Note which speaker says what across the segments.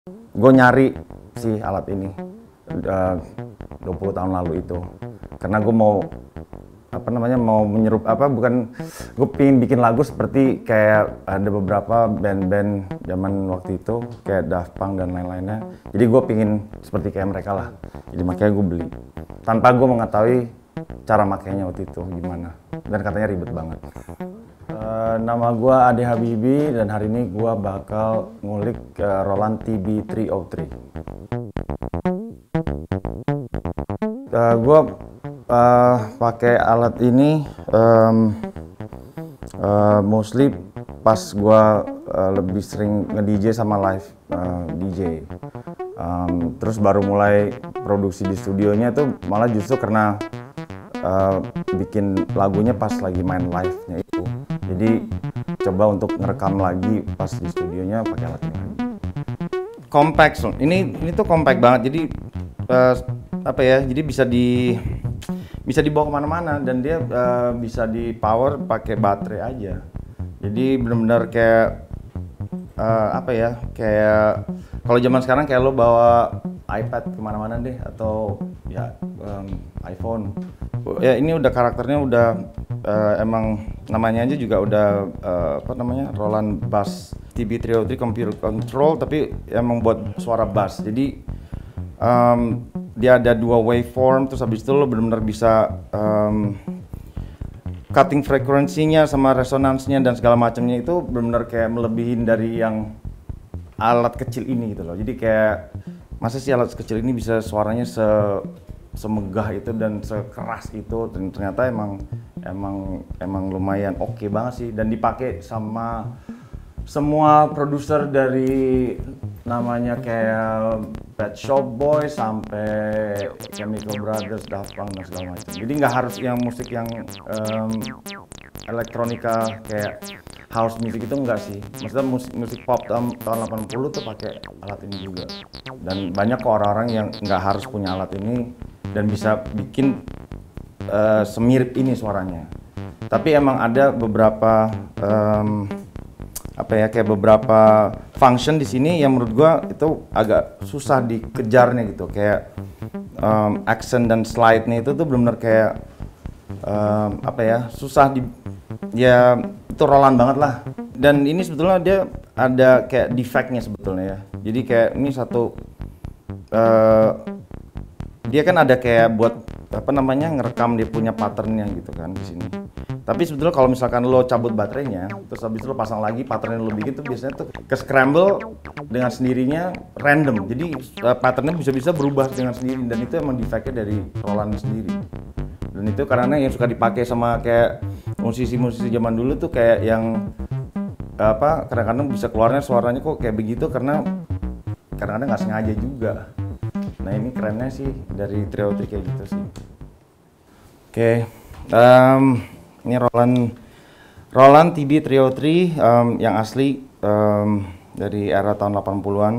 Speaker 1: Gue nyari sih alat ini udah 20 tahun lalu itu karena gue mau mau menyerup bukan, gue pengen bikin lagu seperti kayak ada beberapa band-band zaman waktu itu kayak Daft Punk dan lain-lainnya. Jadi gue pengen seperti kayak mereka lah, jadi makanya gue beli tanpa gue mengetahui cara makainya waktu itu gimana, dan katanya ribet banget. Nama gue Ade Habibi dan hari ini gue bakal ngulik Roland TB303. Gue pakai alat ini mostly pas gue lebih sering nge-DJ sama live DJ. Terus baru mulai produksi di studionya tuh malah justru karena bikin lagunya pas lagi main live-nya itu. Jadi coba untuk ngerekam lagi pas di studionya pakai alat ini lagi. Compact, ini tuh compact banget. Jadi jadi bisa dibawa kemana-mana dan dia bisa di power pakai baterai aja. Jadi benar-benar kayak kayak kalau zaman sekarang kayak lo bawa iPad kemana-mana deh atau ya iPhone. Ya ini udah karakternya udah emang namanya aja juga udah Roland Bass TB303 Computer Control, tapi emang buat suara bass. Jadi dia ada 2 waveform, terus habis itu lo benar-benar bisa cutting frekuensinya sama resonansnya dan segala macamnya itu benar-benar kayak melebihin dari yang alat kecil ini gitu loh. Jadi kayak masa sih alat kecil ini bisa suaranya semegah itu dan sekeras itu, dan ternyata emang lumayan oke banget sih, dan dipakai sama semua produser dari namanya kayak Pet Shop Boys sampai Chemical Brothers, Daft Punk dan segala macam. Jadi nggak harus yang musik yang elektronika kayak house music itu enggak sih. Maksudnya musik pop tahun 80 tuh pakai alat ini juga. Dan banyak kok orang-orang yang nggak harus punya alat ini dan bisa bikin semirip ini suaranya. Tapi emang ada beberapa kayak beberapa function di sini yang menurut gua itu agak susah dikejarnya gitu. Kayak accent dan slide-nya itu tuh benar-benar kayak susah itu Roland banget lah. Dan ini sebetulnya dia ada kayak defect-nya sebetulnya ya. Jadi kayak ini satu dia kan ada kayak buat ngerekam dia punya patternnya gitu kan di sini. Tapi sebetulnya kalau misalkan lo cabut baterainya, terus habis itu lo pasang lagi pattern yang lo bikin tuh biasanya tuh ke scramble dengan sendirinya random. Jadi patternnya bisa-bisa berubah dengan sendiri, dan itu emang defect-nya dari Roland sendiri. Dan itu karena yang suka dipakai sama kayak musisi-musisi zaman dulu tuh kayak yang kadang-kadang bisa keluarnya suaranya kok kayak begitu karena kadang-kadang nggak sengaja juga. Nah ini kerennya sih dari trio kayak gitu sih. Oke. Ini Roland TB303 yang asli dari era tahun 80-an,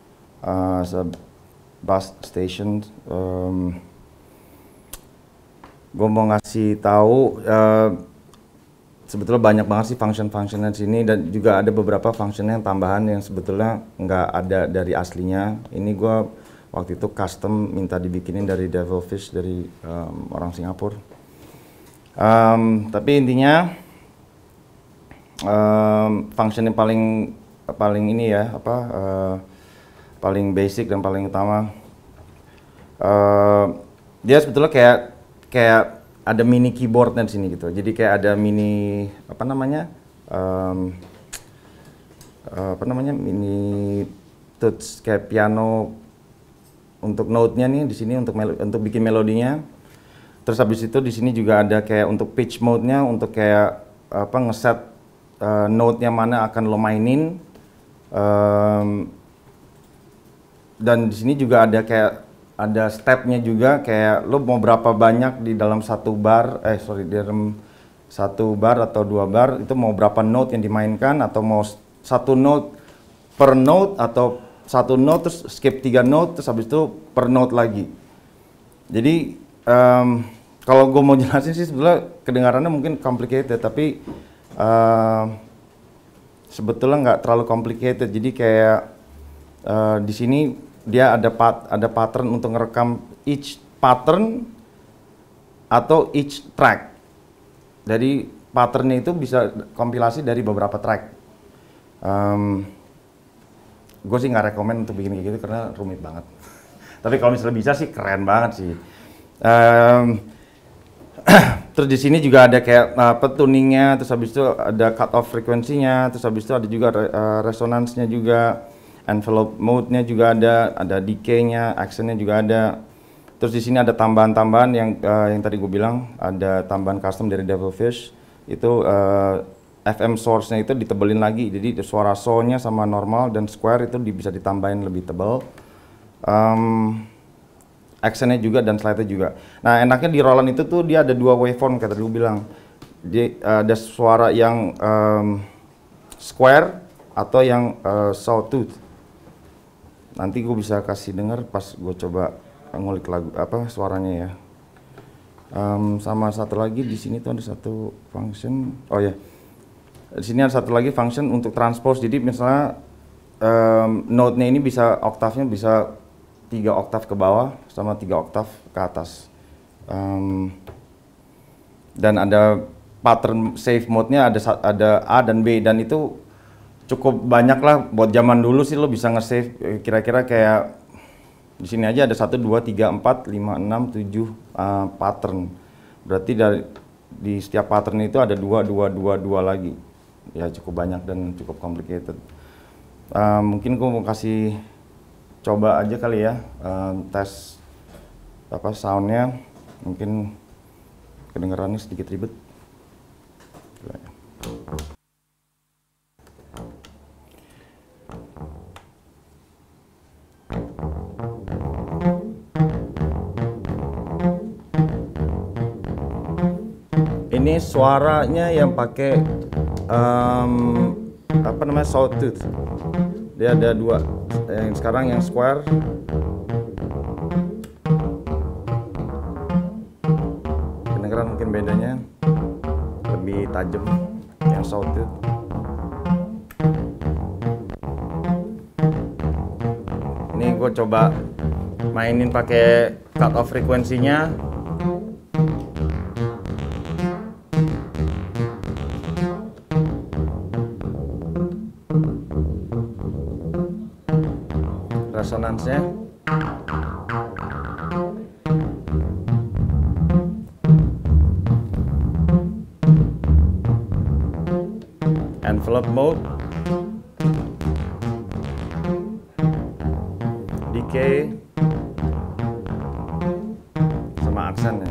Speaker 1: bass station. Gue mau ngasih tahu sebetulnya banyak banget sih function-functionnya di sini, dan juga ada beberapa functionnya yang tambahan yang sebetulnya nggak ada dari aslinya. Ini gue waktu itu custom minta dibikinin dari Devilfish dari orang Singapura. Tapi intinya function yang paling ini ya paling basic dan paling utama, dia sebetulnya kayak ada mini keyboardnya di sini gitu. Jadi kayak ada mini mini touch kayak piano untuk note-nya nih di sini untuk bikin melodinya. Terus habis itu di sini juga ada kayak untuk pitch mode-nya, untuk kayak ngeset note-nya mana akan lo mainin. Dan di sini juga ada step-nya juga, kayak lo mau berapa banyak di dalam satu bar atau 2 bar itu mau berapa note yang dimainkan, atau mau satu note per note atau satu note terus skip 3 note terus habis itu per note lagi. Jadi kalau gue mau jelasin sih sebetulnya kedengarannya mungkin complicated, tapi sebetulnya nggak terlalu complicated. Jadi kayak Di sini dia ada pattern untuk ngerekam each pattern atau each track. Jadi patternnya itu bisa kompilasi dari beberapa track. Gue sih nggak rekomen untuk bikin kayak gitu karena rumit banget. Tapi kalau misalnya bisa sih keren banget sih. Terus di sini juga ada kayak tuningnya, terus habis itu ada cut off frekuensinya, terus habis itu ada juga resonansnya juga, envelope mode-nya juga ada decay-nya, accent-nya juga ada. Terus di sini ada tambahan-tambahan yang tadi gue bilang, ada tambahan custom dari Devilfish. Itu FM source-nya itu ditebelin lagi, jadi suara so-nya sama normal dan square itu bisa ditambahin lebih tebal. Accent-nya juga dan slide-nya juga. Nah enaknya di Roland itu tuh dia ada dua waveform kayak tadi gue bilang. Ada suara yang square atau yang sawtooth. Nanti gue bisa kasih denger pas gue coba ngulik lagu suaranya ya. Sama satu lagi di sini tuh ada satu function. Oh ya, di sini ada satu lagi function untuk transpose. Jadi misalnya note-nya ini bisa oktavnya bisa 3 oktav ke bawah sama 3 oktav ke atas. Dan ada pattern save mode-nya ada A dan B, dan itu cukup banyak lah buat zaman dulu sih. Lo bisa nge-save kira-kira kayak di sini aja ada 1, 2, 3, 4, 5, 6, 7 pattern. Berarti di setiap pattern itu ada 2, 2, 2, 2 lagi. Ya cukup banyak dan cukup complicated. Mungkin gue mau kasih coba aja kali ya, tes soundnya. Mungkin kedengarannya sedikit ribet. Ini suaranya yang pakai sawtooth. Dia ada 2. Yang sekarang yang square. Kedengeran mungkin bedanya, lebih tajam yang sawtooth. Ini gue coba mainin pakai cut off frekuensinya. Resonansnya. Envelope mode. Decay. Sama aksennya.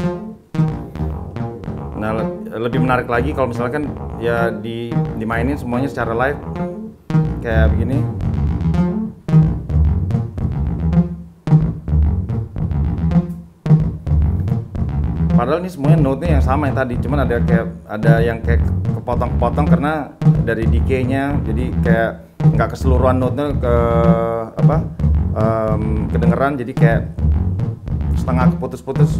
Speaker 1: Nah, lebih menarik lagi kalau misalkan ya dimainin semuanya secara live kayak begini. Padahal ini semuanya note-nya yang sama yang tadi, cuman ada yang kayak kepotong-kepotong karena dari decay-nya, jadi kayak nggak keseluruhan note-nya kedengeran, jadi kayak setengah keputus-putus.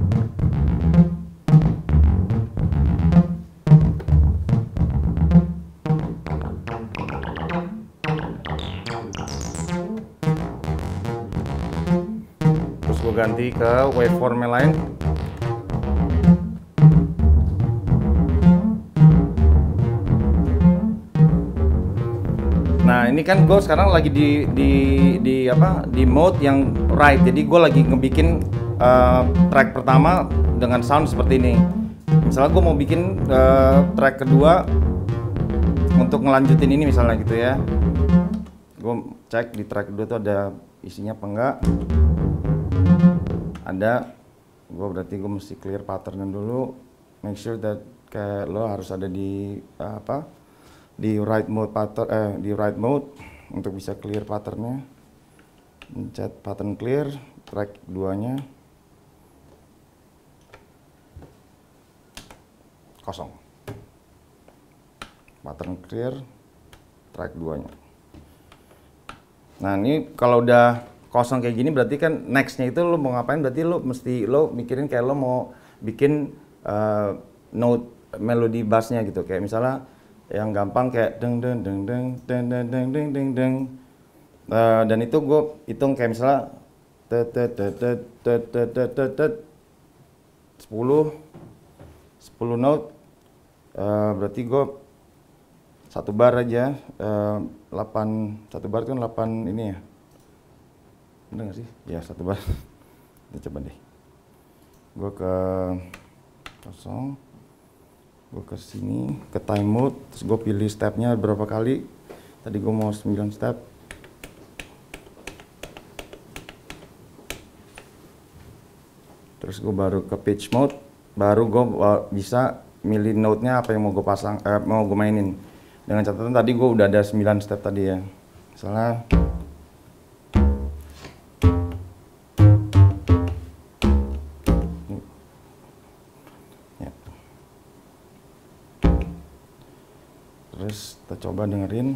Speaker 1: Terus gue ganti ke waveform yang lain. Nah ini kan gue sekarang lagi di mode yang right, jadi gue lagi ngebikin track pertama dengan sound seperti ini. Misalnya gue mau bikin track kedua untuk ngelanjutin ini misalnya gitu ya. Gue cek di track kedua tuh ada isinya apa enggak. Ada. Berarti gue mesti clear patternnya dulu. Make sure that kayak lo harus ada di di write mode untuk bisa clear patternnya. Pencet pattern clear, track 2-nya kosong. Pattern clear, track 2-nya. Nah ini kalau udah kosong kayak gini berarti kan next-nya itu lo mau ngapain, berarti lo mikirin kayak lo mau bikin note melodi bassnya gitu, kayak misalnya yang gampang kayak deng deng deng deng deng deng deng deng deng deng. Dan itu gue hitung kayak misalnya 10 note, berarti gue satu bar aja, 1 bar kan 8 ini ya, bener nggak sih? Ya satu bar. Kita coba deh, gue ke kosong, gue ke sini, ke time mode, terus gue pilih stepnya berapa kali. Tadi gue mau 9 step. Terus gue baru ke pitch mode, baru gue bisa milih note-nya apa yang mau gue pasang, mau gue mainin. Dengan catatan tadi gue udah ada 9 step tadi ya. Misalnya ya. Terus kita coba dengerin.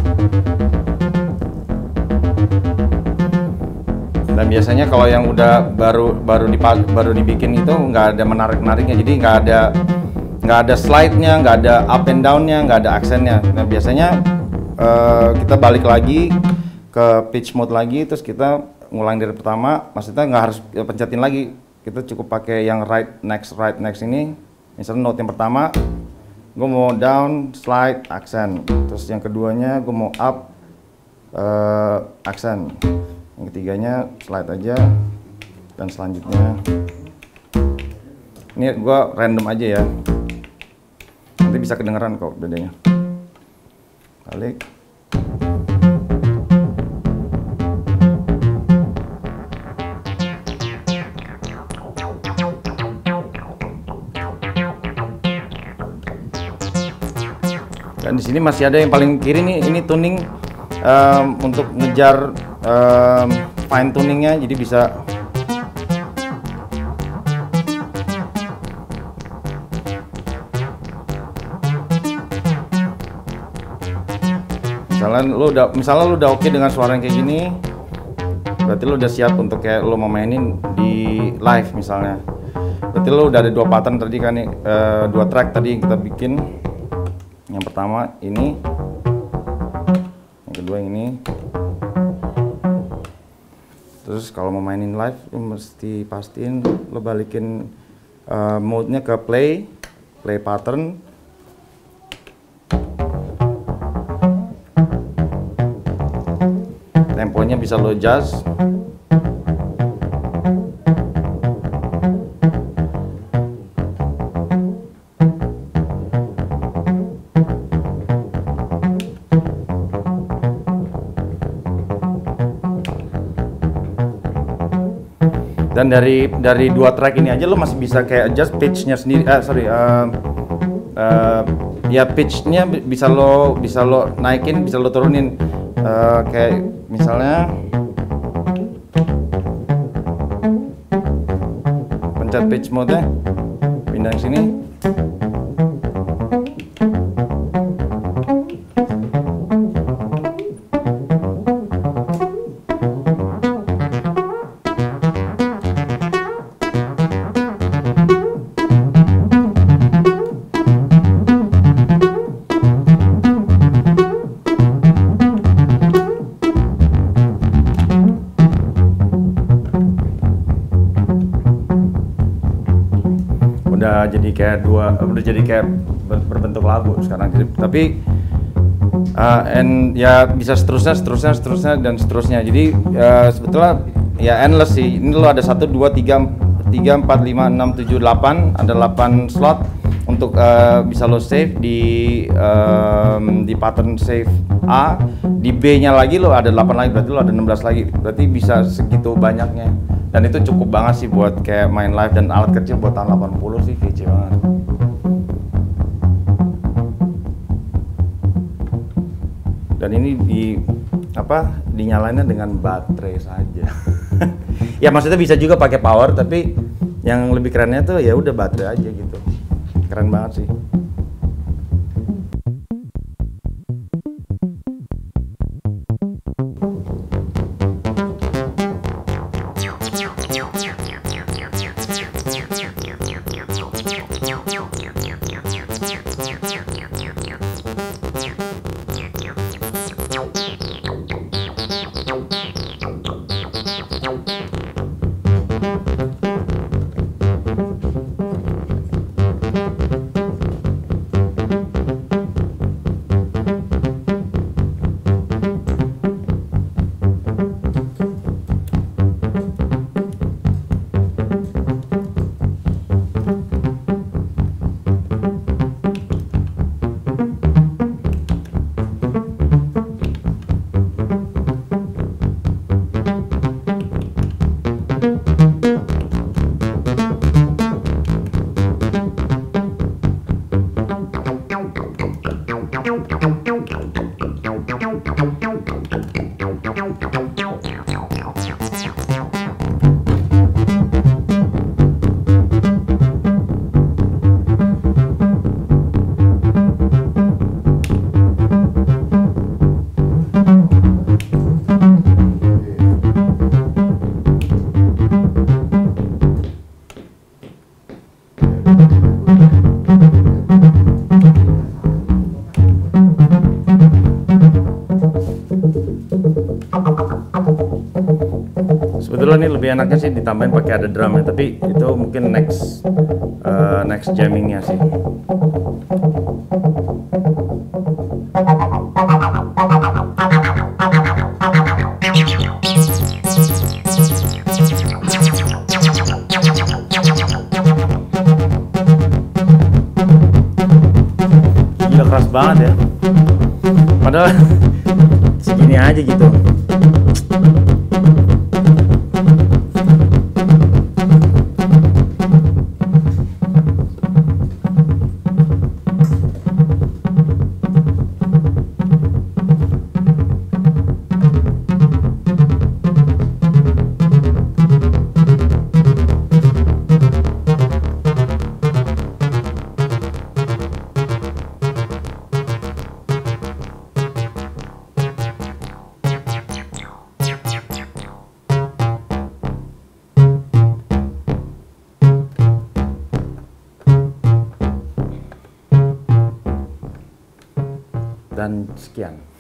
Speaker 1: Dan biasanya kalau yang udah baru dibikin itu nggak ada menarik-nariknya, jadi nggak ada slide-nya, nggak ada up and down-nya, nggak ada aksennya. Nah biasanya kita balik lagi ke pitch mode lagi, terus kita ngulang dari pertama. Maksudnya nggak harus pencetin lagi, kita cukup pakai yang right next ini. Misalnya note yang pertama, gue mau down, slide, aksen. Terus yang keduanya gue mau up, aksen. Yang ketiganya slide aja, dan selanjutnya ini gue random aja ya, nanti bisa kedengeran kok bedanya. Balik. Dan di sini masih ada yang paling kiri nih, ini tuning untuk ngejar fine tuningnya, jadi bisa misalnya lu udah oke dengan suara yang kayak gini, berarti lu udah siap untuk kayak lu mau mainin di live misalnya. Berarti lu udah ada 2 pattern tadi kan nih, 2 track tadi kita bikin. Yang pertama ini, yang kedua ini. Terus kalau mau mainin live, lu mesti pastiin lu balikin mode-nya ke play pattern. Temponya bisa lo adjust. Dan dari 2 track ini aja lo masih bisa kayak adjust pitch-nya sendiri. Ya pitch-nya bisa lo naikin, bisa lo turunin. Kayak misalnya pencet pitch mode-nya, pindah ke sini. Udah jadi kayak berbentuk lagu sekarang. Tapi ya bisa seterusnya dan seterusnya. Jadi sebetulnya ya endless sih. Ini lo ada 1, 2, 3, 4, 5, 6, 7, 8, ada 8 slot untuk bisa lo save di pattern save A. Di B-nya lagi lo ada 8 lagi, berarti lo ada 16 lagi. Berarti bisa segitu banyaknya. Dan itu cukup banget sih buat kayak main live, dan alat kecil buat tahun 80 sih kece banget. Dan ini dinyalainnya dengan baterai saja. Ya maksudnya bisa juga pakai power, tapi yang lebih kerennya tuh ya udah baterai aja gitu. Keren banget sih. Sebetulnya ini lebih enaknya sih ditambahin pakai ada drumnya, tapi itu mungkin next jammingnya sih. Gila, keras banget ya. Padahal segini aja gitu. Dan sekian.